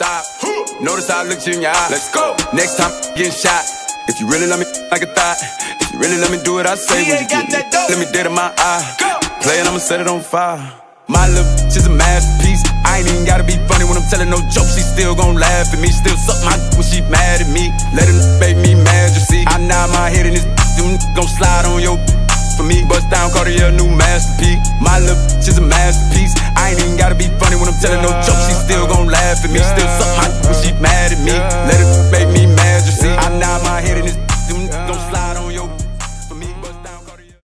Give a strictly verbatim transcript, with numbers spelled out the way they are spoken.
stop. Notice how I looked you in your eye. Let's go. Next time, getting shot. If you really love me like a thought, if you really let me do what I say, when you get me, let me dead in my eye. Play it, I'ma set it on fire. My little bitch is a masterpiece. I ain't even gotta be funny when I'm telling no jokes. She still gon' laugh at me. Still suck my when she mad at me. Let her make me mad, you see. I nod my head in this them gon' slide on your for me. Bust down, Cartier, new masterpiece. My little bitch is a masterpiece. I ain't even gotta be funny when I'm telling no jokes. She still gon' laugh at me. Still suck